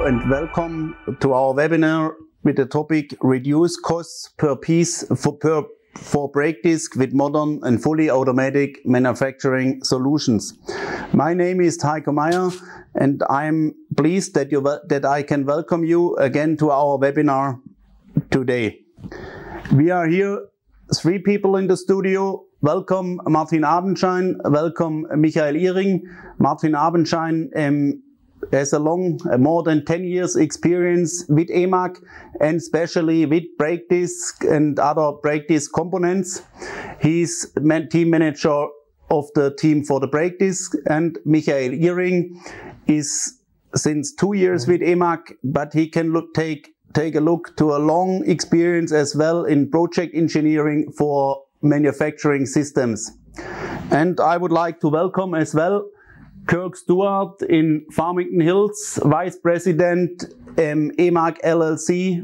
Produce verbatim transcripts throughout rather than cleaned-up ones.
and welcome to our webinar with the topic Reduce Costs per Piece for, per, for Brake Disc with Modern and Fully Automatic Manufacturing Solutions. My name is Heiko Meyer and I'm pleased that, you, that I can welcome you again to our webinar today. We are here, three people in the studio. Welcome Martin Abenschein, welcome Michael Ihring. Martin Abenschein um, has a long, uh, more than ten years experience with E M A G and especially with brake disc and other brake disc components. He's team manager of the team for the brake disc, and Michael Ihring is since two years with E M A G, but he can look, take, take a look to a long experience as well in project engineering for manufacturing systems. And I would like to welcome as well Kirk Stewart in Farmington Hills, Vice President um, E M A G L L C.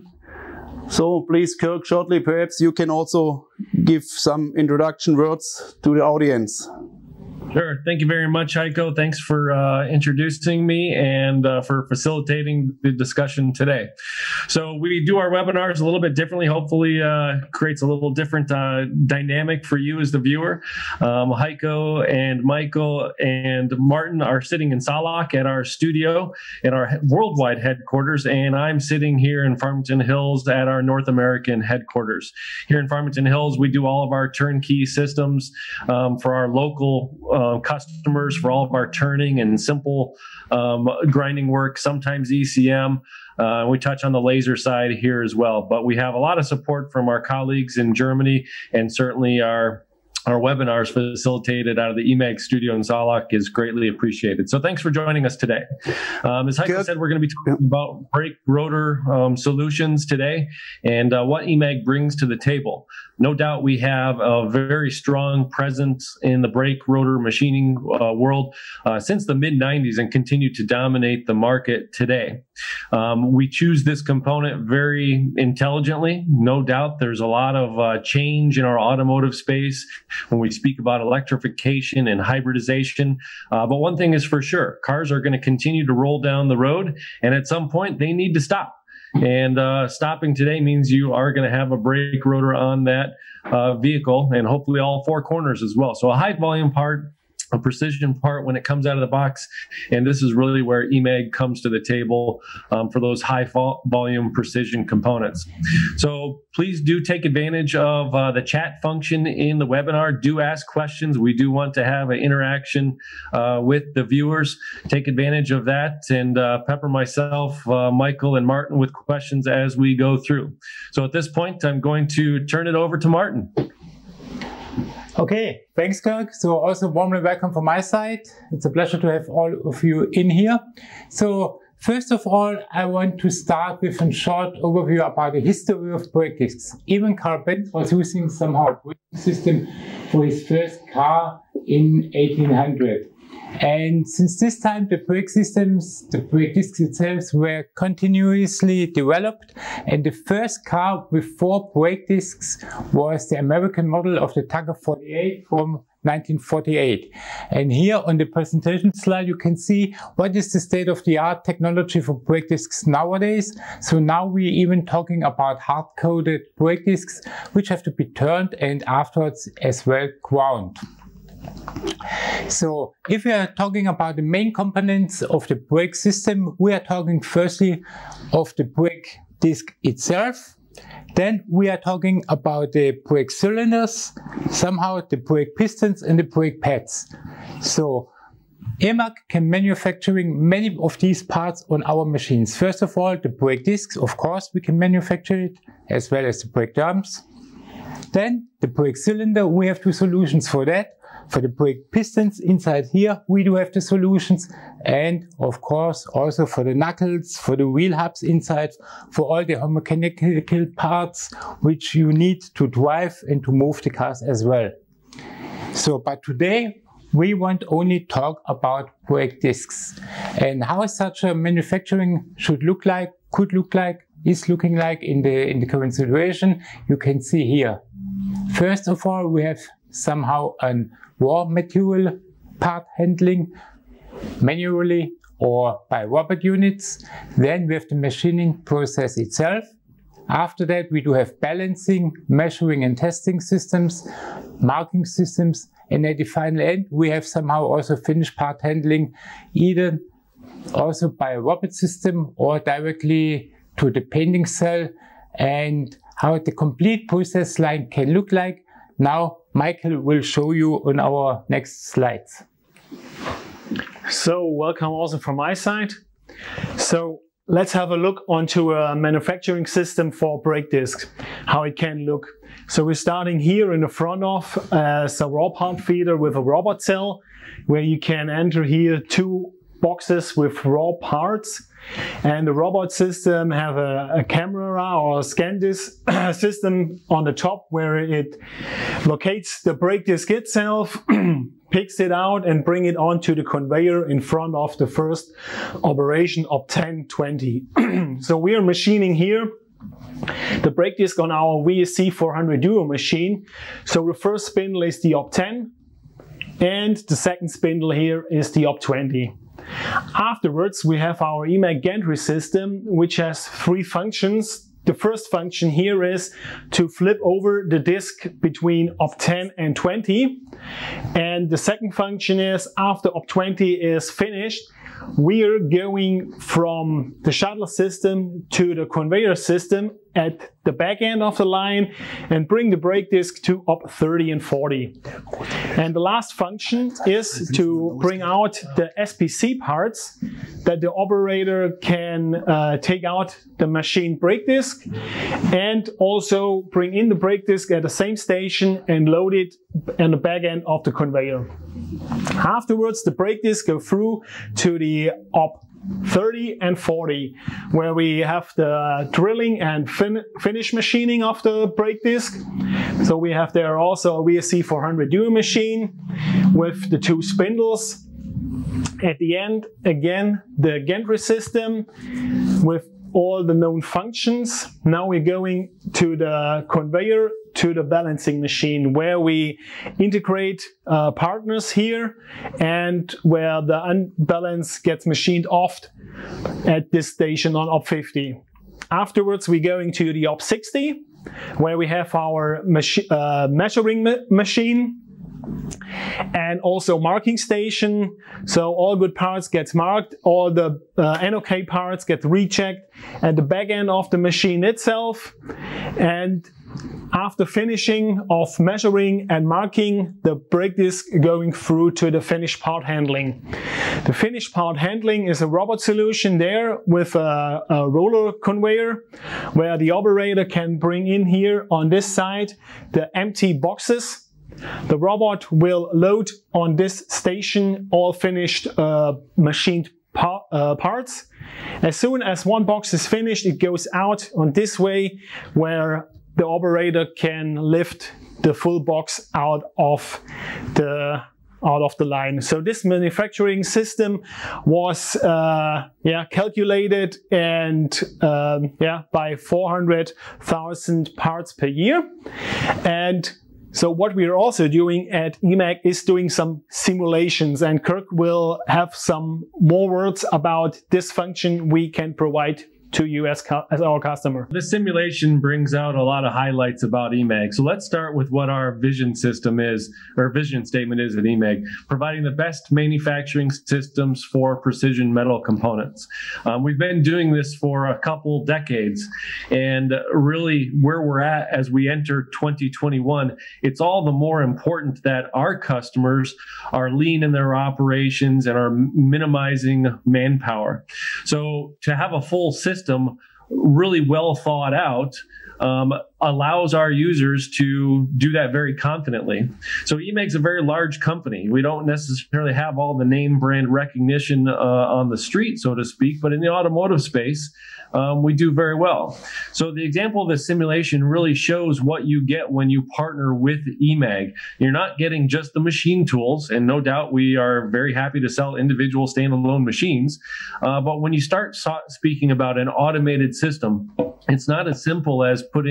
So please, Kirk, shortly perhaps you can also give some introduction words to the audience. Sure. Thank you very much, Heiko. Thanks for uh, introducing me and uh, for facilitating the discussion today. So we do our webinars a little bit differently. Hopefully uh, creates a little different uh, dynamic for you as the viewer. Um, Heiko and Michael and Martin are sitting in Saarlach at our studio in our worldwide headquarters, and I'm sitting here in Farmington Hills at our North American headquarters. Here in Farmington Hills, we do all of our turnkey systems um, for our local uh, Uh, customers for all of our turning and simple um, grinding work, sometimes E C M. Uh, we touch on the laser side here as well, but we have a lot of support from our colleagues in Germany, and certainly our Our webinars facilitated out of the E M A G studio in Saarlach is greatly appreciated. So thanks for joining us today. Um, as Heiko said, we're going to be talking about brake rotor um, solutions today and uh, what E M A G brings to the table. No doubt we have a very strong presence in the brake rotor machining uh, world uh, since the mid nineties and continue to dominate the market today. Um, we choose this component very intelligently. No doubt there's a lot of uh, change in our automotive space when we speak about electrification and hybridization. Uh, but one thing is for sure, cars are going to continue to roll down the road, and at some point they need to stop. And uh, stopping today means you are going to have a brake rotor on that uh, vehicle, and hopefully all four corners as well. So a high volume part, a precision part when it comes out of the box, and this is really where E M A G comes to the table um, for those high volume precision components. So please do take advantage of uh, the chat function in the webinar. Do ask questions. We do want to have an interaction uh, with the viewers. Take advantage of that and uh, pepper myself, uh, Michael, and Martin with questions as we go through. So at this point, I'm going to turn it over to Martin. Okay, thanks, Kirk. So also warmly welcome from my side. It's a pleasure to have all of you in here. So first of all, I want to start with a short overview about the history of brake discs. Even Carl Benz was using somehow a braking system for his first car in eighteen hundred. And since this time, the brake systems, the brake discs itself were continuously developed. And the first car with four brake discs was the American model of the Tugger forty-eight from nineteen forty-eight. And here on the presentation slide, you can see what is the state-of-the-art technology for brake discs nowadays. So now we're even talking about hard-coated brake discs, which have to be turned and afterwards as well ground. So if we are talking about the main components of the brake system, we are talking firstly of the brake disc itself. Then we are talking about the brake cylinders, somehow the brake pistons and the brake pads. So E M A G can manufacturing many of these parts on our machines. First of all, the brake discs, of course, we can manufacture it, as well as the brake drums. Then the brake cylinder, we have two solutions for that. For the brake pistons inside here, we do have the solutions, and of course also for the knuckles, for the wheel hubs inside, for all the mechanical parts which you need to drive and to move the cars as well. So, but today we want only talk about brake discs and how such a manufacturing should look like, could look like, is looking like in the in the current situation. You can see here. First of all, we have somehow a raw material part handling manually or by robot units. Then we have the machining process itself. After that, we do have balancing, measuring and testing systems, marking systems, and at the final end, we have somehow also finished part handling, either also by a robot system or directly to the painting cell, and how the complete process line can look like. Now, Michael will show you on our next slides. So, welcome also from my side. So, let's have a look onto a manufacturing system for brake discs, how it can look. So we're starting here in the front of as a raw part feeder with a robot cell, where you can enter here two boxes with raw parts. And the robot system have a, a camera or a scan disc system on the top, where it locates the brake disc itself, picks it out and bring it onto the conveyor in front of the first operation of ten twenty. So we are machining here the brake disc on our V S C four hundred Duo machine. So the first spindle is the op ten and the second spindle here is the op twenty. Afterwards, we have our E M A G gantry system, which has three functions. The first function here is to flip over the disc between op ten and twenty. And the second function is, after op twenty is finished, we are going from the shuttle system to the conveyor system at the back end of the line and bring the brake disc to op thirty and forty. And the last function is to bring out the S P C parts that the operator can uh, take out the machine brake disc and also bring in the brake disc at the same station and load it on the back end of the conveyor. Afterwards, the brake disc go through to the op thirty and forty, where we have the drilling and fin finish machining of the brake disc. So we have there also a V S C four hundred Duo machine with the two spindles. At the end, again, the gantry system with all the known functions. Now we're going to the conveyor, to the balancing machine, where we integrate uh, partners here and where the unbalance gets machined off at this station on op fifty. Afterwards, we're going to the op sixty, where we have our machi uh, measuring ma machine and also marking station. So all good parts gets marked, all the uh, N O K parts get rechecked at the back end of the machine itself. And after finishing of measuring and marking, the brake disc going through to the finished part handling. The finished part handling is a robot solution there with a, a roller conveyor, where the operator can bring in here on this side the empty boxes. The robot will load on this station all finished uh, machined par uh, parts. As soon as one box is finished, it goes out on this way, where the operator can lift the full box out of the out of the line. So this manufacturing system was uh, yeah calculated and um, yeah by four hundred thousand parts per year. And so what we are also doing at E M A G is doing some simulations, and Kirk will have some more words about this function we can provide to you as, as our customer. This simulation brings out a lot of highlights about E M A G. So let's start with what our vision system is, or vision statement is at E M A G, providing the best manufacturing systems for precision metal components. Um, we've been doing this for a couple decades, and really where we're at as we enter twenty twenty-one, it's all the more important that our customers are lean in their operations and are minimizing manpower. So to have a full system really well thought out um, allows our users to do that very confidently. So E M A G is a very large company. We don't necessarily have all the name brand recognition uh, on the street, so to speak, but in the automotive space, um, we do very well. So the example of the simulation really shows what you get when you partner with E M A G. You're not getting just the machine tools, and no doubt we are very happy to sell individual standalone machines, uh, but when you start so speaking about an automated system, it's not as simple as putting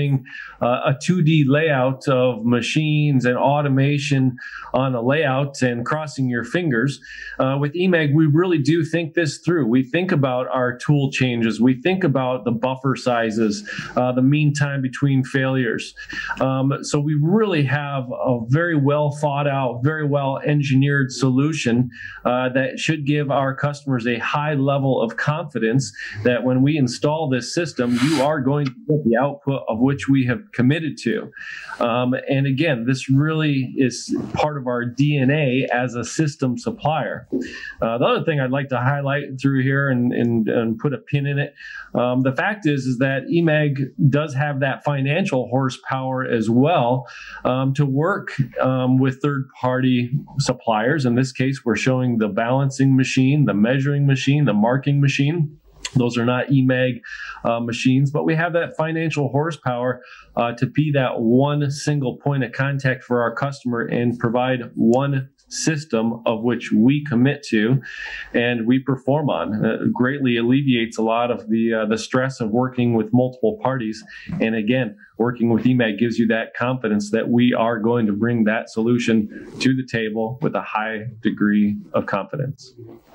uh, a two D layout of machines and automation on a layout and crossing your fingers. Uh, with E M A G, we really do think this through. We think about our tool changes. We think about the buffer sizes, uh, the mean time between failures. Um, so we really have a very well thought out, very well engineered solution uh, that should give our customers a high level of confidence that when we install this system, you are going to get the output of which we have committed to. Um, and again, this really is part of our D N A as a system supplier. Uh, the other thing I'd like to highlight through here and, and, and put a pin in it, um, the fact is, is that E M A G does have that financial horsepower as well um, to work um, with third-party suppliers. In this case, we're showing the balancing machine, the measuring machine, the marking machine. Those are not E M A G uh, machines, but we have that financial horsepower uh, to be that one single point of contact for our customer and provide one system of which we commit to and we perform on. It greatly alleviates a lot of the uh, the stress of working with multiple parties. And again, working with E M A G gives you that confidence that we are going to bring that solution to the table with a high degree of confidence.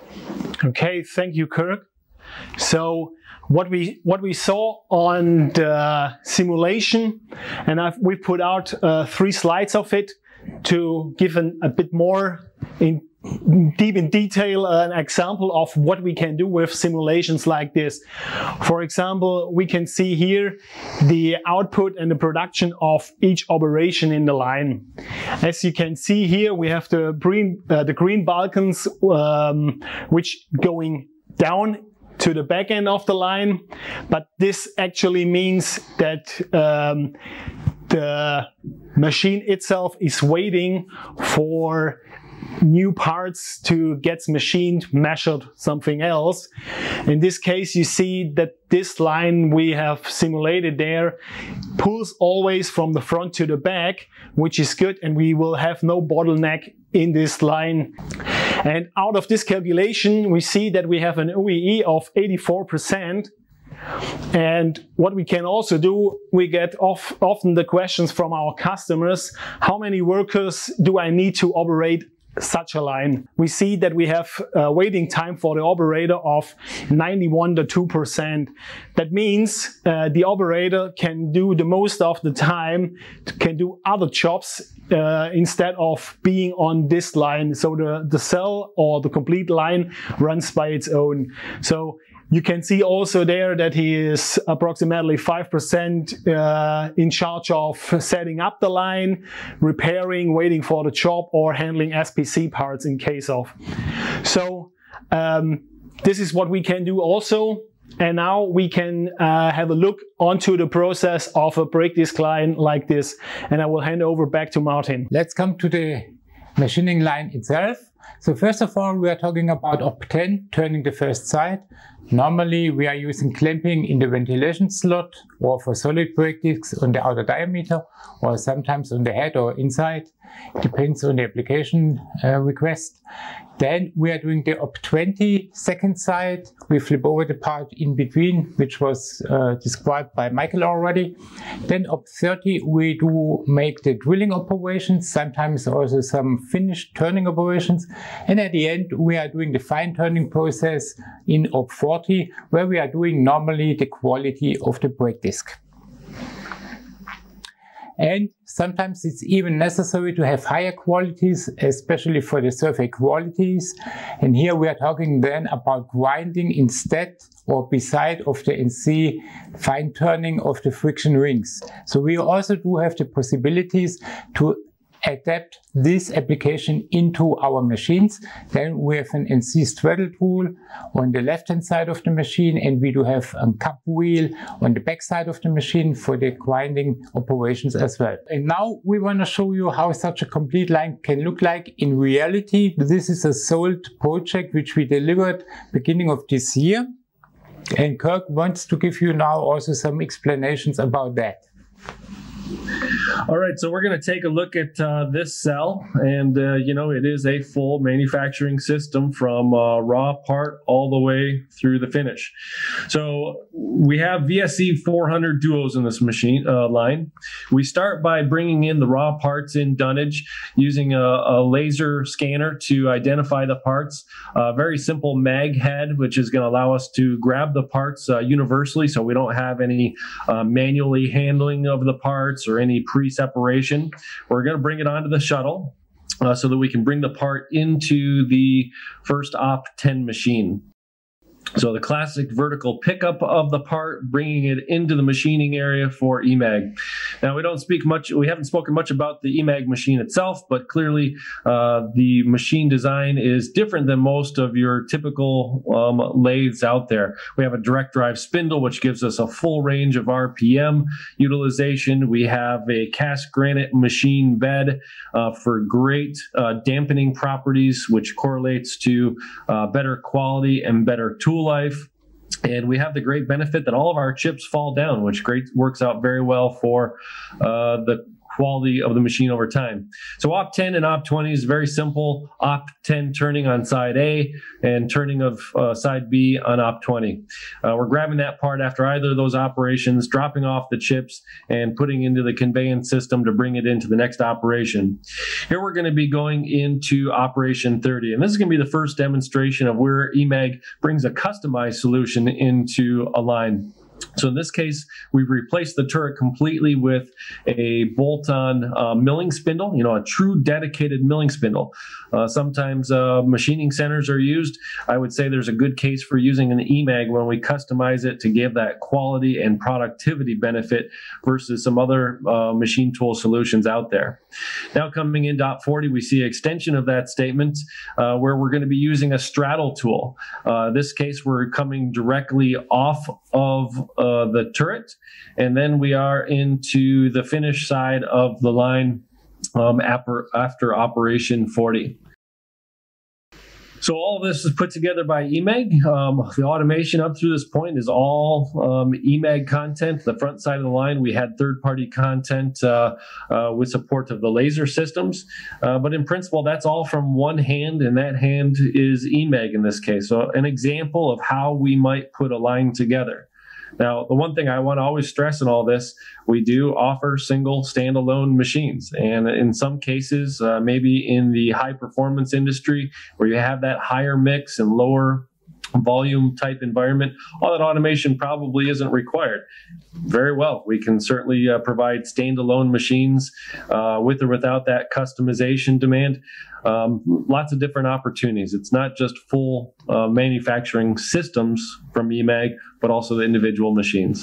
Okay, thank you, Kirk. So what we what we saw on the simulation, and I've, we put out uh, three slides of it to give an, a bit more in deep in detail an example of what we can do with simulations like this. For example, we can see here the output and the production of each operation in the line. As you can see here, we have the green uh, the green balcons um, which going down to the back end of the line, but this actually means that um, the machine itself is waiting for new parts to get machined, measured, something else. In this case, you see that this line we have simulated there pulls always from the front to the back, which is good, and we will have no bottleneck in this line. And out of this calculation, we see that we have an O E E of eighty-four percent. And what we can also do, we get off, often the questions from our customers, how many workers do I need to operate such a line? We see that we have a waiting time for the operator of ninety-one to two percent. That means uh, the operator can do the most of the time, can do other jobs uh, instead of being on this line. So the, the cell or the complete line runs by its own. So you can see also there that he is approximately five percent uh, in charge of setting up the line, repairing, waiting for the job, or handling S P C parts in case of. So um, this is what we can do also. And now we can uh, have a look onto the process of a brake disc line like this. And I will hand over back to Martin. Let's come to the machining line itself. So first of all, we are talking about O P ten, turning the first side. Normally we are using clamping in the ventilation slot or for solid brake discs on the outer diameter, or sometimes on the head or inside. Depends on the application uh, request. Then we are doing the O P twenty second side. We flip over the part in between, which was uh, described by Michael already. Then O P thirty we do make the drilling operations, sometimes also some finished turning operations. And at the end we are doing the fine turning process in O P forty, where we are doing normally the quality of the brake disc. And sometimes it's even necessary to have higher qualities, especially for the survey qualities. And here we are talking then about grinding instead or beside of the N C fine turning of the friction rings. So we also do have the possibilities to adapt this application into our machines. Then we have an N C straddle tool on the left hand side of the machine, and we do have a cup wheel on the back side of the machine for the grinding operations as well. And now we want to show you how such a complete line can look like in reality. This is a sold project which we delivered beginning of this year, and Kirk wants to give you now also some explanations about that. All right, so we're going to take a look at uh, this cell, and uh, you know, it is a full manufacturing system from uh, raw part all the way through the finish. So we have V S C four hundred duos in this machine uh, line. We start by bringing in the raw parts in dunnage using a, a laser scanner to identify the parts. A very simple mag head, which is going to allow us to grab the parts uh, universally, so we don't have any uh, manually handling of the parts or any pre-separation. We're going to bring it onto the shuttle uh, so that we can bring the part into the first op ten machine. So the classic vertical pickup of the part, bringing it into the machining area for E MAG. Now we don't speak much, we haven't spoken much about the E MAG machine itself, but clearly uh, the machine design is different than most of your typical um, lathes out there. We have a direct drive spindle, which gives us a full range of R P M utilization. We have a cast granite machine bed uh, for great uh, dampening properties, which correlates to uh, better quality and better tool life. And we have the great benefit that all of our chips fall down, which great works out very well for uh, the quality of the machine over time. So op ten and op twenty is very simple. op ten turning on side A and turning of uh, side B on op twenty. Uh, we're grabbing that part after either of those operations, dropping off the chips and putting into the conveyance system to bring it into the next operation. Here we're going to be going into operation thirty, and this is going to be the first demonstration of where E MAG brings a customized solution into a line. So in this case, we've replaced the turret completely with a bolt-on uh, milling spindle, you know, a true dedicated milling spindle. Uh, sometimes uh, machining centers are used. I would say there's a good case for using an E MAG when we customize it to give that quality and productivity benefit versus some other uh, machine tool solutions out there. Now coming into op forty, we see an extension of that statement uh, where we're going to be using a straddle tool. Uh, this case, we're coming directly off of Uh, the turret, and then we are into the finish side of the line um, after, after operation forty. So all of this is put together by E MAG. Um, the automation up through this point is all um, E MAG content. The front side of the line, we had third-party content uh, uh, with support of the laser systems. Uh, but in principle, that's all from one hand, and that hand is E MAG in this case. So an example of how we might put a line together. Now, the one thing I want to always stress in all this, we do offer single standalone machines. And in some cases, uh, maybe in the high performance industry where you have that higher mix and lower volume type environment, all that automation probably isn't required. Very well, we can certainly uh, provide standalone machines uh, with or without that customization demand. Um, lots of different opportunities. It's not just full uh, manufacturing systems from E MAG, but also the individual machines.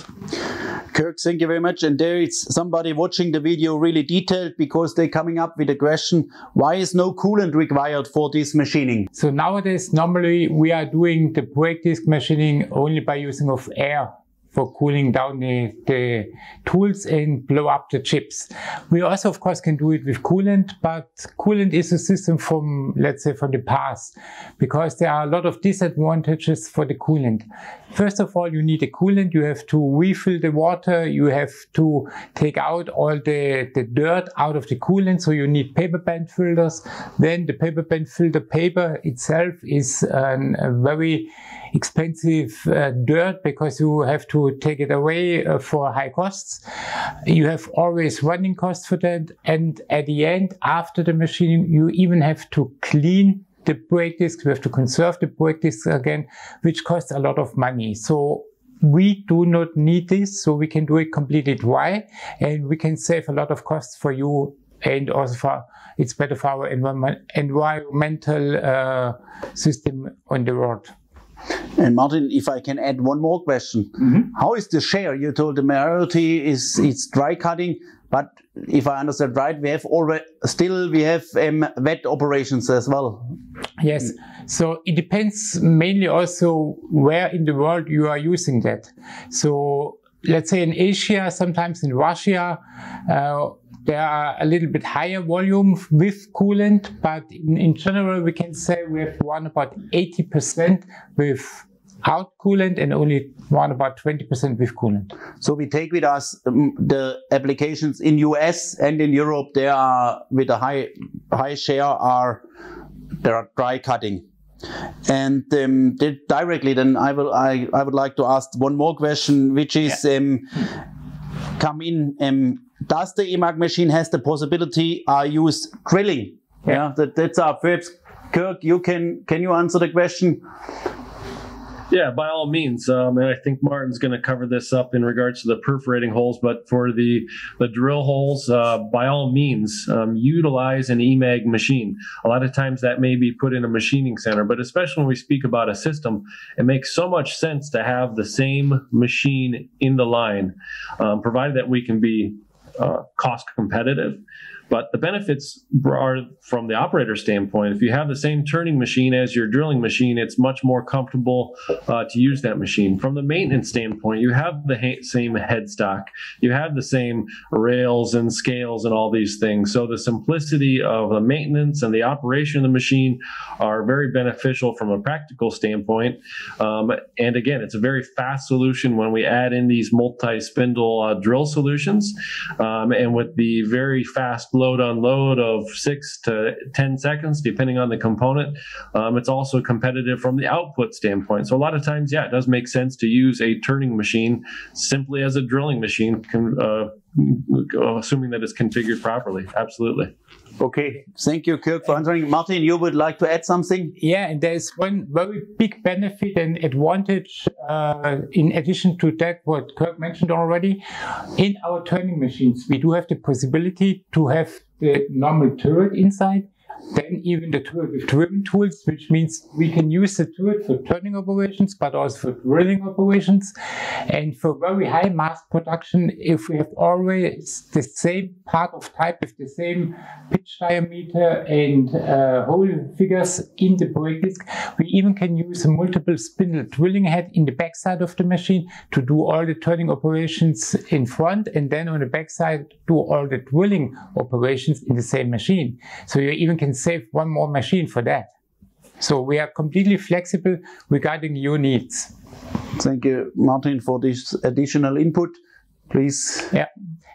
Kirk, thank you very much. And there is somebody watching the video really detailed because they're coming up with a question, why is no coolant required for this machining? So nowadays, normally we are doing the brake disc machining only by using of air for cooling down the, the tools and blow up the chips. We also, of course, can do it with coolant, but coolant is a system from, let's say, from the past, because there are a lot of disadvantages for the coolant. First of all, you need a coolant. You have to refill the water. You have to take out all the, the dirt out of the coolant. So you need paper band filters. Then the paper band filter paper itself is an, a very expensive uh, dirt, because you have to take it away uh, for high costs. You have always running costs for that. And at the end, after the machining, you even have to clean the brake discs. We have to conserve the brake discs again, which costs a lot of money. So we do not need this, so we can do it completely dry, and we can save a lot of costs for you, and also for it's better for our environment, environmental uh, system on the road. And Martin, if I can add one more question. Mm-hmm. How is the share? You told the majority is it's dry cutting, but if I understand right, we have already still we have um, wet operations as well. Yes, so it depends mainly also where in the world you are using that. So let's say in Asia, sometimes in Russia, uh, there are a little bit higher volume with coolant, but in, in general we can say we have around about eighty percent with out coolant and only around about twenty percent with coolant. So we take with us um, the applications in U S and in Europe. They are with a high high share are there are dry cutting. And um, directly, then I will I, I would like to ask one more question, which is yeah. um, come in. Um, does the E M A G machine has the possibility are used drilling? Yeah, yeah that, that's our first. Kirk, you can can you answer the question? Yeah, by all means. Um, and I think Martin's going to cover this up in regards to the perforating holes. But for the, the drill holes, uh, by all means, um, utilize an E M A G machine. A lot of times that may be put in a machining center, but especially when we speak about a system, it makes so much sense to have the same machine in the line, um, provided that we can be uh, cost competitive. But the benefits are from the operator standpoint. If you have the same turning machine as your drilling machine, it's much more comfortable uh, to use that machine. From the maintenance standpoint, you have the ha- same headstock. You have the same rails and scales and all these things. So the simplicity of the maintenance and the operation of the machine are very beneficial from a practical standpoint. Um, and again, it's a very fast solution when we add in these multi-spindle uh, drill solutions. Um, and with the very fast load unload of six to ten seconds, depending on the component. Um, it's also competitive from the output standpoint. So a lot of times, yeah, it does make sense to use a turning machine simply as a drilling machine, uh, assuming that it's configured properly. Absolutely. Okay, thank you, Kirk, for answering. Martin, you would like to add something? Yeah, and there's one very big benefit and advantage uh, in addition to that, what Kirk mentioned already. In our turning machines, we do have the possibility to have the normal turret inside, then even the turret with driven tools, which means we can use the turret for turning operations, but also for drilling operations. And for very high mass production, if we have always the same part of type with the same pitch diameter and uh, hole figures in the brake disc, we even can use a multiple spindle drilling head in the backside of the machine to do all the turning operations in front, and then on the backside do all the drilling operations in the same machine. So you even can save one more machine for that. So we are completely flexible regarding your needs. Thank you, Martin, for this additional input. Please. Yeah.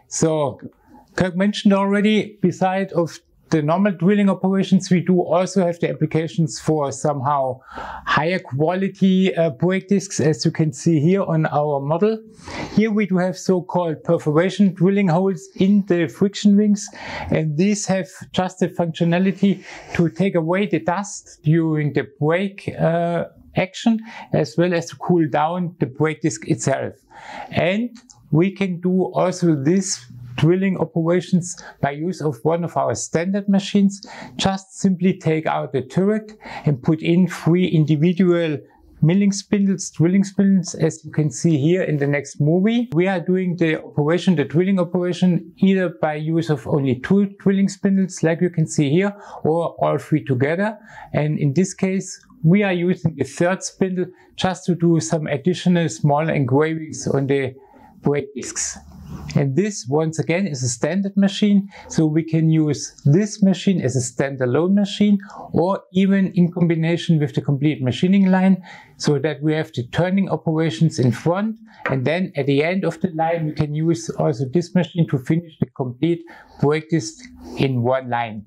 So Kirk mentioned already, beside of the normal drilling operations, we do also have the applications for somehow higher quality uh, brake discs, as you can see here on our model. Here we do have so-called perforation drilling holes in the friction rings, and these have just the functionality to take away the dust during the brake uh, action, as well as to cool down the brake disc itself. And we can do also this drilling operations by use of one of our standard machines. Just simply take out the turret and put in three individual milling spindles, drilling spindles, as you can see here in the next movie. We are doing the operation, the drilling operation, either by use of only two drilling spindles, like you can see here, or all three together. And in this case, we are using the third spindle just to do some additional small engravings on the brake discs. And this, once again, is a standard machine, so we can use this machine as a standalone machine, or even in combination with the complete machining line, so that we have the turning operations in front, and then at the end of the line we can use also this machine to finish the complete brake disc in one line.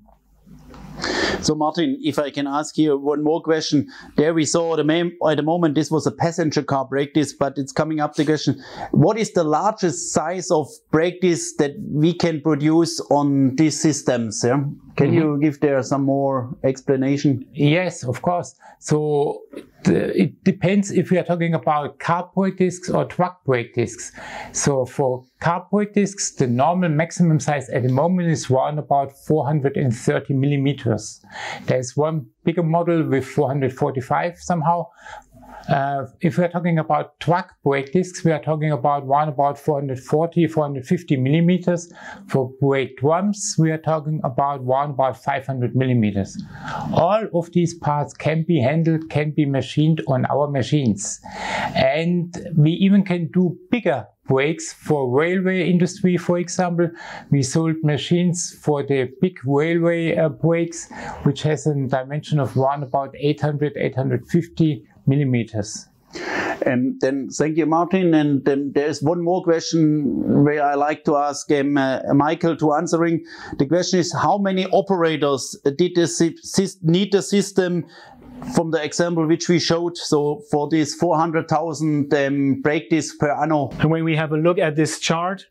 So Martin, if I can ask you one more question. There we saw the main, at the moment this was a passenger car brake disc, but it's coming up the question, what is the largest size of brake disc that we can produce on these systems? Yeah? Can mm-hmm. you give there some more explanation? Yes, of course. So the, it depends if we are talking about car brake discs or truck brake discs. So for car brake discs, the normal maximum size at the moment is around about four hundred thirty millimeters. There's one bigger model with four hundred forty-five somehow. Uh, if we're talking about truck brake discs, we are talking about one about four hundred forty, four hundred fifty millimeters. For brake drums, we are talking about one about five hundred millimeters. All of these parts can be handled, can be machined on our machines. And we even can do bigger brakes for railway industry, for example. We sold machines for the big railway uh, brakes, which has a dimension of around about eight hundred, eight hundred fifty millimeters. And then thank you, Martin. And then there's one more question where I like to ask um, uh, Michael to answering. The question is, how many operators did this need the system from the example which we showed? So for this four hundred thousand um, brake discs per annum. And when we have a look at this chart,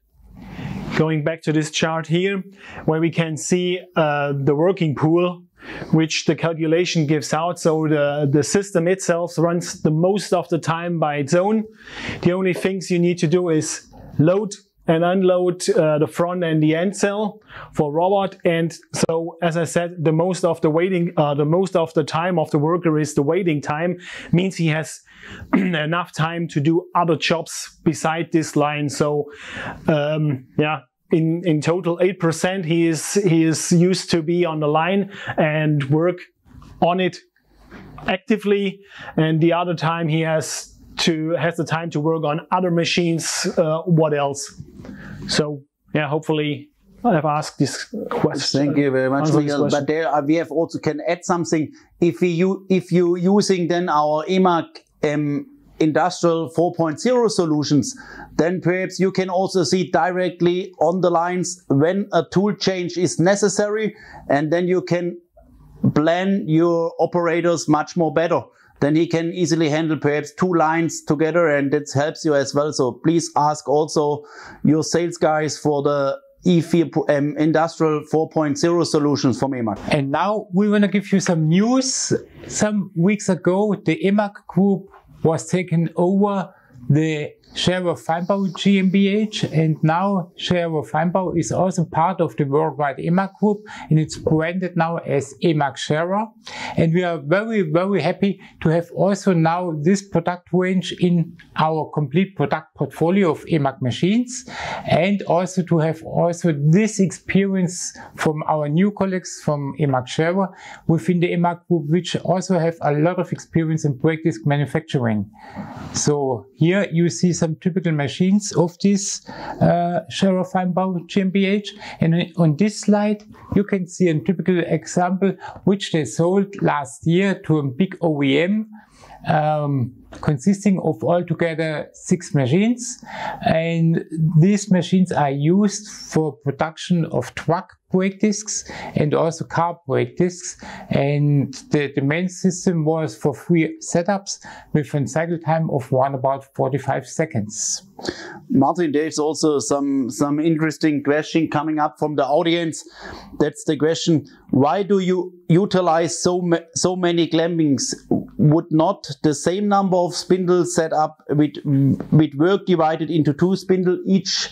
going back to this chart here, where we can see uh, the working pool, which the calculation gives out. So the, the system itself runs the most of the time by its own. The only things you need to do is load and unload uh, the front and the end cell for robot. And so, as I said, the most of the waiting, uh, the most of the time of the worker is the waiting time, means he has enough time to do other jobs beside this line. So, um, yeah. In, in total, eight percent he is, he is used to be on the line and work on it actively, and the other time he has to has the time to work on other machines. Uh, what else? So yeah, hopefully I've asked this question. Thank you very much, Miguel. But there uh, we have also can add something. If we you if you using then our E M A C um, Industrial four point oh solutions, then perhaps you can also see directly on the lines when a tool change is necessary, and then you can plan your operators much more better. Then he can easily handle perhaps two lines together, and that helps you as well. So please ask also your sales guys for the E four, um, Industrial four point oh solutions from E M A C. And now we want to give you some news. Some weeks ago, the E M A C group was taken over the Scherer Feinbau GmbH, and now Scherer Feinbau is also part of the worldwide E M A C group, and it's branded now as E M A C Scherer. And we are very, very happy to have also now this product range in our complete product portfolio of E M A C machines, and also to have also this experience from our new colleagues from E M A C Scherer within the E M A C group, which also have a lot of experience in brake disc manufacturing. So here you see some typical machines of this uh, Scherer Feinbau GmbH, and on this slide you can see a typical example which they sold last year to a big O E M, um, consisting of altogether six machines, and these machines are used for production of truck brake discs and also car brake discs, and the, the main system was for three setups with a cycle time of around about forty-five seconds. Martin, there's also some some interesting question coming up from the audience. That's the question: why do you utilize so ma so many clampings? Would not the same number of spindles set up with with work divided into two spindles each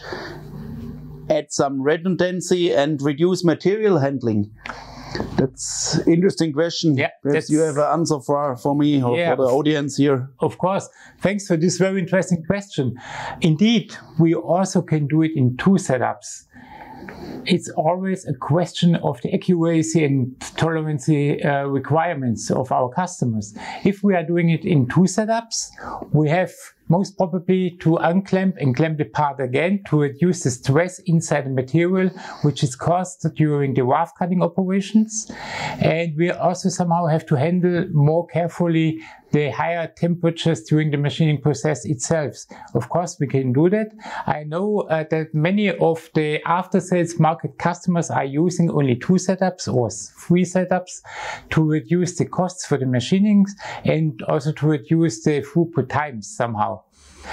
add some redundancy and reduce material handling? That's an interesting question. Yeah, perhaps you have an answer for, for me or yeah, for the audience here. Of course. Thanks for this very interesting question. Indeed, we also can do it in two setups. It's always a question of the accuracy and tolerance uh, requirements of our customers. If we are doing it in two setups, we have most probably to unclamp and clamp the part again to reduce the stress inside the material which is caused during the rough cutting operations. And we also somehow have to handle more carefully the higher temperatures during the machining process itself. Of course, we can do that. I know uh, that many of the after-sales market customers are using only two setups or three setups to reduce the costs for the machining and also to reduce the throughput times somehow.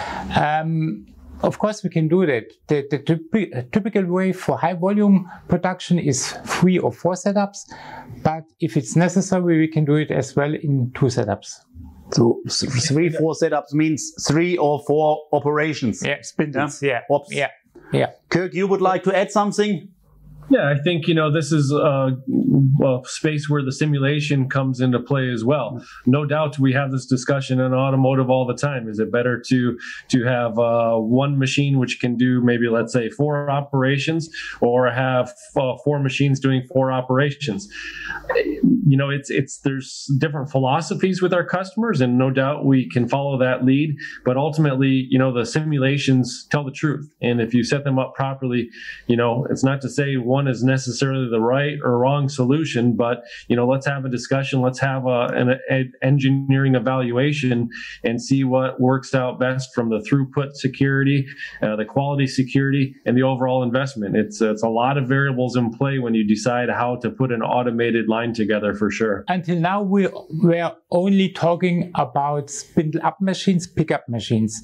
Um, Of course, we can do that. The, the typ typical way for high volume production is three or four setups, but if it's necessary, we can do it as well in two setups. So three, four setups means three or four operations. Yeah, spindles. Yeah. Yeah. Oops. Yeah. Yeah. Kirk, you would like to add something? Yeah, I think, you know, this is a, a space where the simulation comes into play as well. No doubt we have this discussion in automotive all the time. Is it better to to have uh, one machine which can do maybe, let's say, four operations, or have uh, four machines doing four operations? you know, it's it's there's different philosophies with our customers, and no doubt we can follow that lead. But ultimately, you know, the simulations tell the truth, and if you set them up properly, you know, it's not to say one is necessarily the right or wrong solution, but you know, let's have a discussion, let's have a, an, an engineering evaluation, and see what works out best from the throughput security, uh, the quality security, and the overall investment. It's it's a lot of variables in play when you decide how to put an automated line together, for sure. Until now, we were only talking about spindle up machines, pickup machines.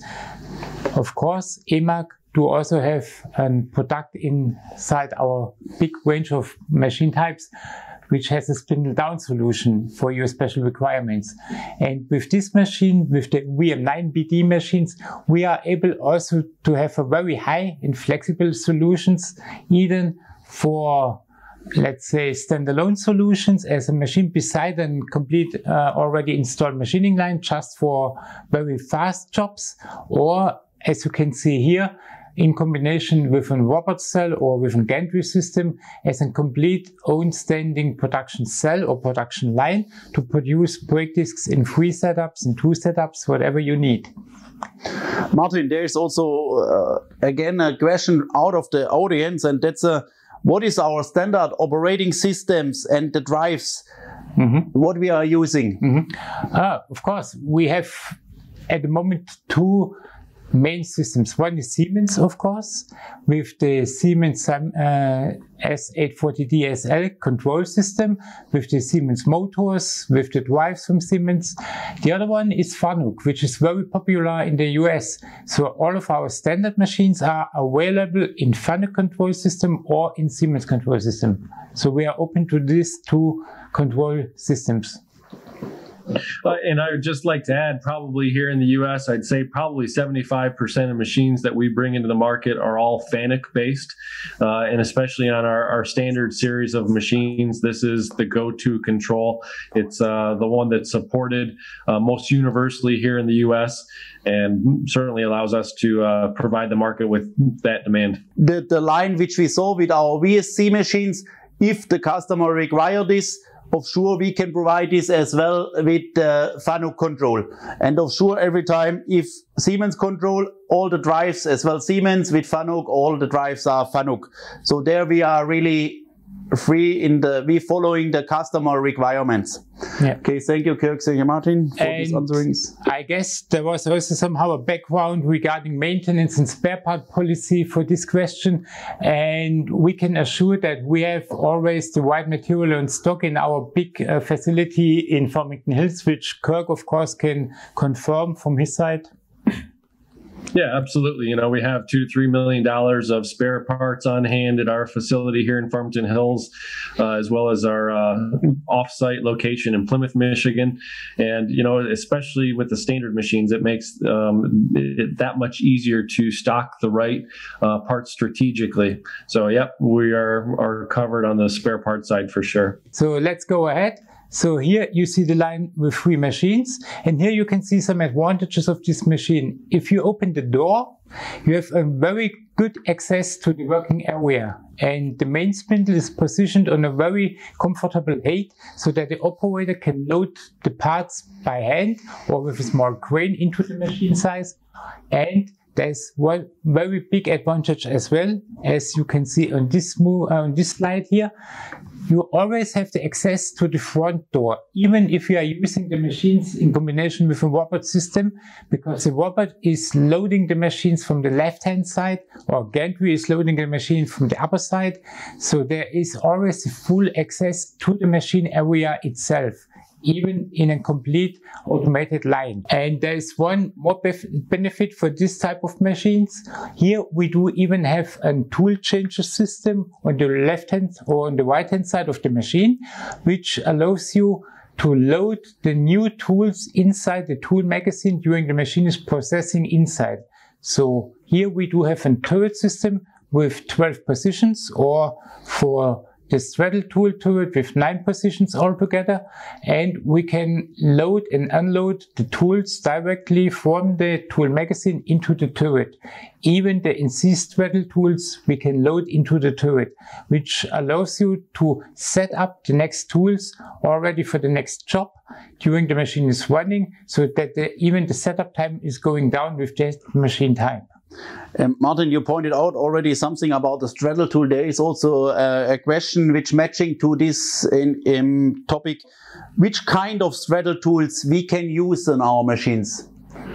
Of course, E M A G do also have a product inside our big range of machine types, which has a spindle down solution for your special requirements. And with this machine, with the V M nine B D machines, we are able also to have a very high and flexible solutions, even for, let's say, standalone solutions as a machine beside a complete uh, already installed machining line just for very fast jobs, or as you can see here, in combination with a robot cell or with a gantry system as a complete own standing production cell or production line to produce brake discs in three setups, in two setups, whatever you need. Martin, there is also uh, again a question out of the audience, and that's a what is our standard operating systems and the drives, mm-hmm. what we are using? Mm-hmm. uh, of course, we have at the moment two main systems. One is Siemens, of course, with the Siemens uh, S eight forty D S L control system, with the Siemens motors, with the drives from Siemens. The other one is Fanuc, which is very popular in the U S. So all of our standard machines are available in Fanuc control system or in Siemens control system. So we are open to these two control systems. Uh, and I would just like to add, probably here in the U S, I'd say probably seventy-five percent of machines that we bring into the market are all Fanuc based. Uh, and especially on our, our standard series of machines, this is the go-to control. It's uh, the one that's supported uh, most universally here in the U S and certainly allows us to uh, provide the market with that demand. The, the line which we saw with our V S C machines, if the customer requires this, of sure we can provide this as well with the Fanuc control. And of sure every time if Siemens control, all the drives as well Siemens, with Fanuc, all the drives are Fanuc. So there we are really free in the, we following the customer requirements. Yeah. Okay, thank you Kirk, thank you Martin for and these answerings. I guess there was also somehow a background regarding maintenance and spare part policy for this question, and we can assure that we have always the right material in stock in our big uh, facility in Farmington Hills, which Kirk of course can confirm from his side. Yeah, absolutely. You know, we have two, three million dollars of spare parts on hand at our facility here in Farmington Hills, uh, as well as our uh, off-site location in Plymouth, Michigan. And, you know, especially with the standard machines, it makes um, it that much easier to stock the right uh, parts strategically. So, yep, we are, are covered on the spare part side for sure. So let's go ahead. So here you see the line with three machines, and here you can see some advantages of this machine. If you open the door, you have a very good access to the working area, and the main spindle is positioned on a very comfortable height so that the operator can load the parts by hand or with a small crane into the machine size. And there's one very big advantage as well, as you can see on this move, uh, on this slide here. You always have the access to the front door, even if you are using the machines in combination with a robot system, because the robot is loading the machines from the left-hand side, or gantry is loading the machine from the upper side. So there is always full access to the machine area itself, even in a complete automated line. And there is one more benefit for this type of machines. Here we do even have a tool changer system on the left hand or on the right hand side of the machine, which allows you to load the new tools inside the tool magazine during the machine is processing inside. So here we do have a turret system with twelve positions, or for the straddle tool turret with nine positions altogether, and we can load and unload the tools directly from the tool magazine into the turret. Even the N C straddle tools we can load into the turret, which allows you to set up the next tools already for the next job during the machine is running, so that the, even the setup time is going down with the machine time. Um, Martin, you pointed out already something about the straddle tool. There is also uh, a question which matching to this in, in topic. Which kind of straddle tools we can use in our machines?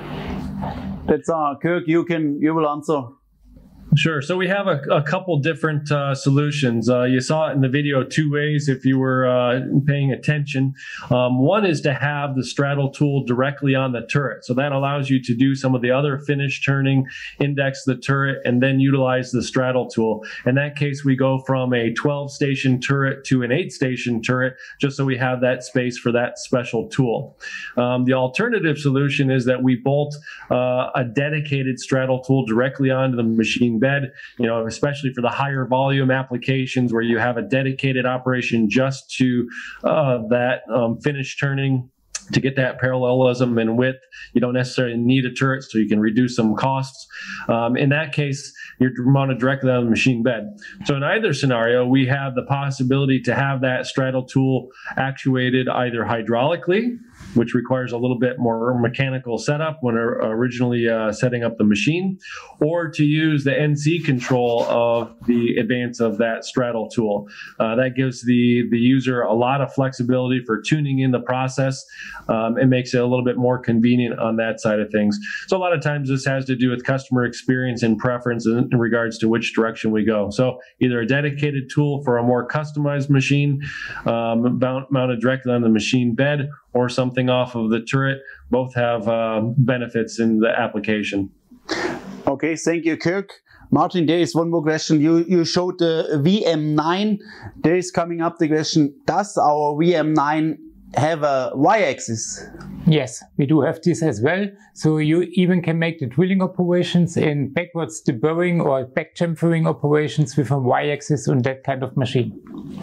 That's uh, Kirk, you can you will answer. Sure. So we have a, a couple different uh, solutions. Uh, you saw it in the video two ways if you were uh, paying attention. Um, one is to have the straddle tool directly on the turret. So that allows you to do some of the other finish turning, index the turret, and then utilize the straddle tool. In that case, we go from a twelve station turret to an eight station turret, just so we have that space for that special tool. Um, the alternative solution is that we bolt uh, a dedicated straddle tool directly onto the machine bed, you know, especially for the higher volume applications where you have a dedicated operation just to uh, that um, finish turning. To get that parallelism and width, you don't necessarily need a turret, so you can reduce some costs. Um, in that case, you're mounted directly on the machine bed. So in either scenario, we have the possibility to have that straddle tool actuated either hydraulically, which requires a little bit more mechanical setup when originally uh, setting up the machine, or to use the N C control of the advance of that straddle tool. Uh, that gives the, the user a lot of flexibility for tuning in the process. Um, it makes it a little bit more convenient on that side of things. So a lot of times this has to do with customer experience and preference in, in regards to which direction we go. So either a dedicated tool for a more customized machine um, mount, mounted directly on the machine bed, or something off of the turret. Both have uh, benefits in the application. Okay, thank you, Kirk. Martin, there is one more question. You, you showed the V M nine. There is coming up the question, does our V M nine have a Y-axis? Yes, we do have this as well. So you even can make the drilling operations in backwards deburring or back chamfering operations with a Y-axis on that kind of machine.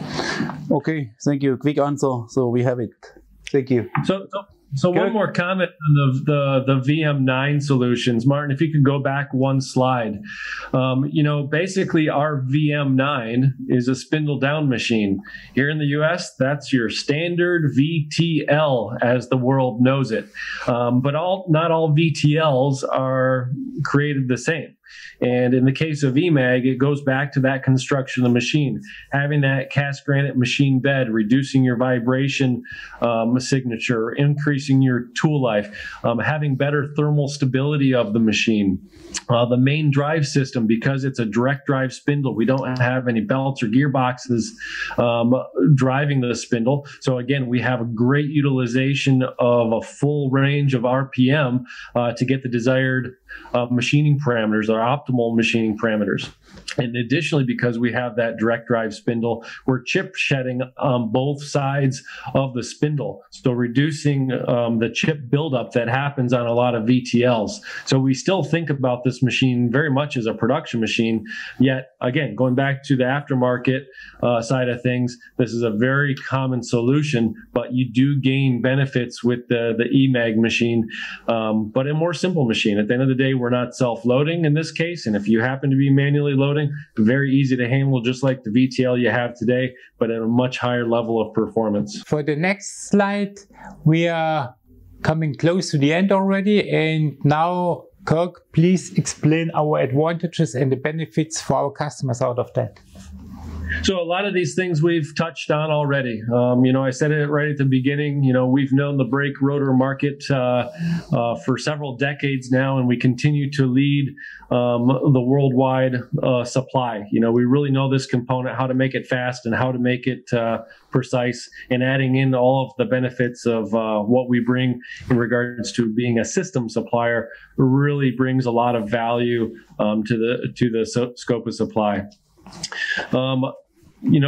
Okay, thank you. Quick answer. So we have it. Thank you. So, so, so one more comment on the, the, the V M nine solutions. Martin, if you could go back one slide. Um, you know, basically our V M nine is a spindle down machine. Here in the U S, that's your standard V T L as the world knows it. Um, but all not all V T Ls are created the same. And in the case of E MAG, it goes back to that construction of the machine, having that cast granite machine bed, reducing your vibration um, signature, increasing your tool life, um, having better thermal stability of the machine. Uh, the main drive system, because it's a direct drive spindle, we don't have any belts or gearboxes um, driving the spindle. So again, we have a great utilization of a full range of R P M uh, to get the desired uh, machining parameters, our optimal machining parameters. And additionally, because we have that direct drive spindle, we're chip shedding on both sides of the spindle, so reducing um, the chip buildup that happens on a lot of V T Ls. So we still think about this machine very much as a production machine, yet again, going back to the aftermarket uh, side of things, this is a very common solution, but you do gain benefits with the, the E MAG machine, um, but a more simple machine. At the end of the day, we're not self-loading in this case, and if you happen to be manually loading, very easy to handle, just like the V T L you have today, but at a much higher level of performance. For the next slide, we are coming close to the end already, and now Kirk, please explain our advantages and the benefits for our customers out of that. So a lot of these things we've touched on already. Um, you know, I said it right at the beginning, you know, we've known the brake rotor market uh, uh, for several decades now, and we continue to lead um, the worldwide uh, supply. You know, we really know this component, how to make it fast and how to make it uh, precise, and adding in all of the benefits of uh, what we bring in regards to being a system supplier really brings a lot of value um, to the, to the so scope of supply. Um, you know,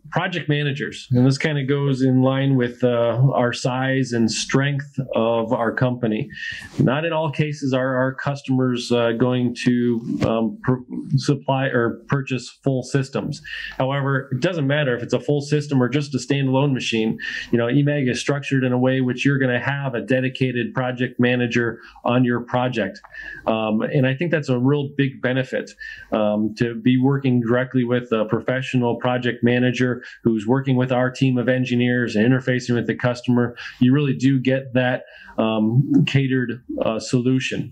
project managers, and this kind of goes in line with uh, our size and strength of our company. Not in all cases are our customers uh, going to um, supply or purchase full systems. However, it doesn't matter if it's a full system or just a standalone machine. You know, E M A G is structured in a way which you're going to have a dedicated project manager on your project, um, and I think that's a real big benefit um, to be working directly with a professional project manager who's working with our team of engineers and interfacing with the customer. You really do get that um, catered uh, solution.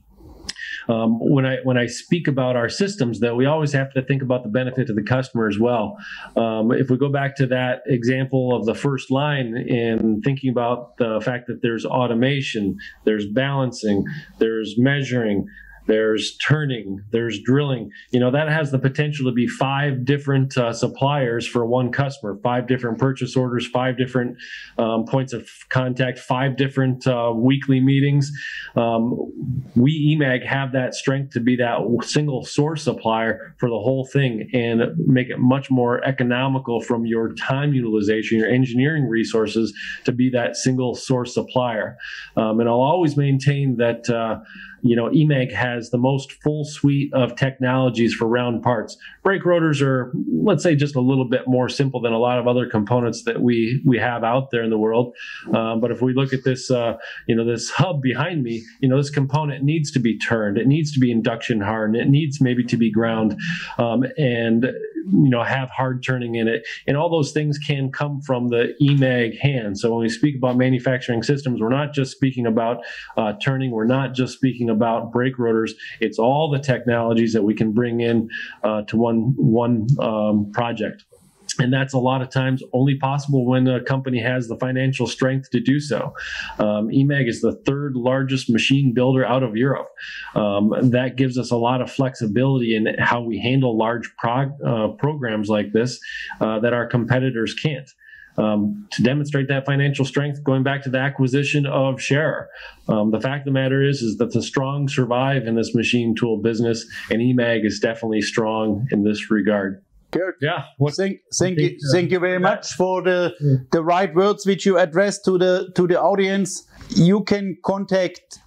Um, when I when I speak about our systems, though, we always have to think about the benefit to the customer as well. Um, if we go back to that example of the first line and thinking about the fact that there's automation, there's balancing, there's measuring, there's turning, there's drilling, you know, that has the potential to be five different uh, suppliers for one customer, five different purchase orders, five different um, points of contact, five different uh, weekly meetings. Um, we, E M A G, have that strength to be that single source supplier for the whole thing and make it much more economical from your time utilization, your engineering resources, to be that single source supplier. Um, and I'll always maintain that uh, you know, E M A G has the most full suite of technologies for round parts. Brake rotors are, let's say, just a little bit more simple than a lot of other components that we we have out there in the world. Um, but if we look at this, uh, you know, this hub behind me, you know, this component needs to be turned. It needs to be induction hardened. It needs maybe to be ground, um, and you know, have hard turning in it. And all those things can come from the E M A G hand. So when we speak about manufacturing systems, we're not just speaking about uh, turning. We're not just speaking about brake rotors. It's all the technologies that we can bring in uh, to one one um, project. And that's a lot of times only possible when a company has the financial strength to do so. Um, E M A G is the third largest machine builder out of Europe. Um, that gives us a lot of flexibility in how we handle large prog uh, programs like this uh, that our competitors can't. Um, to demonstrate that financial strength, going back to the acquisition of Scherer, um, the fact of the matter is, is that the strong survive in this machine tool business, and E M A G is definitely strong in this regard. Good. Yeah. Well, thank, thank you, thank you very much for the the right words which you addressed to the to the audience. You can contact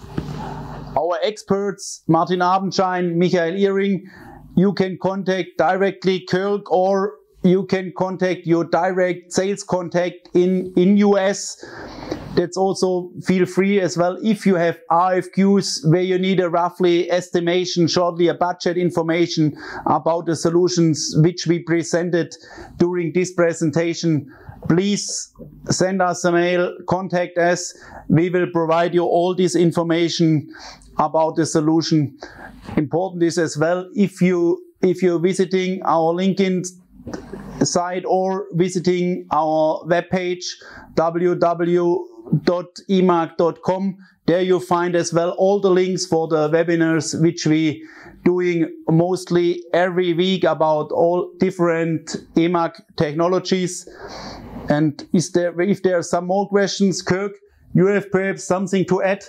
our experts, Martin Abendschein, Michael Ihring. You can contact directly Kirk, or you can contact your direct sales contact in in U S. That's also feel free as well. If you have R F Qs where you need a roughly estimation, shortly a budget information about the solutions which we presented during this presentation, please send us a mail, contact us. We will provide you all this information about the solution. Important is as well, if you if you're visiting our LinkedIn site or visiting our webpage w w w dot e m a g dot com. There you find as well all the links for the webinars which we doing mostly every week about all different E M A G technologies. And is there, if there are some more questions, Kirk, you have perhaps something to add?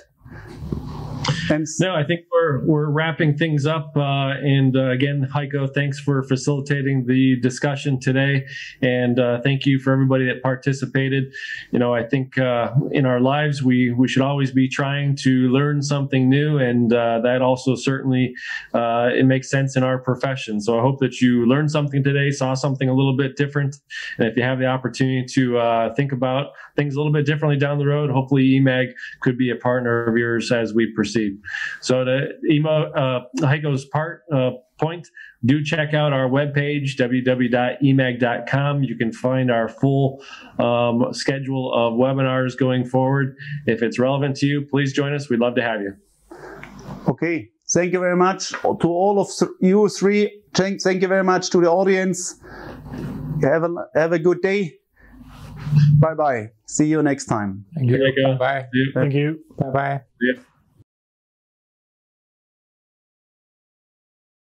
And no, I think we're we're wrapping things up. Uh, and uh, again, Heiko, thanks for facilitating the discussion today, and uh, thank you for everybody that participated. You know, I think uh, in our lives we we should always be trying to learn something new, and uh, that also certainly uh, it makes sense in our profession. So I hope that you learned something today, saw something a little bit different, and if you have the opportunity to uh, think about things a little bit differently down the road, hopefully E M A G could be a partner of yours as we proceed. So to Emo, uh, Heiko's part uh, point, do check out our webpage, w w w dot e m a g dot com. You can find our full um, schedule of webinars going forward. If it's relevant to you, please join us. We'd love to have you. Okay, thank you very much to all of you three. Thank, thank you very much to the audience. Have a, have a good day. Bye-bye. See you next time. Thank you. There you go. Bye. See you. Thank you. Bye-bye. Yeah.